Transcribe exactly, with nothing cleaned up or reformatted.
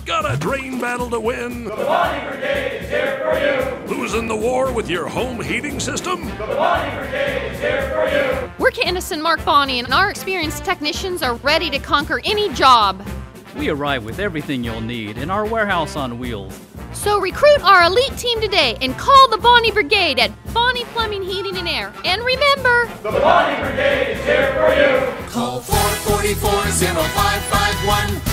Got a drain battle to win? The Bonnie Brigade is here for you. Losing the war with your home heating system? The Bonnie Brigade is here for you. We're Candace and Mark Bonney, and our experienced technicians are ready to conquer any job. We arrive with everything you'll need in our warehouse on wheels. So recruit our elite team today and call the Bonnie Brigade at Bonnie Plumbing, Heating and Air. And remember, the Bonnie Brigade is here for you. Call four four four, zero five five one.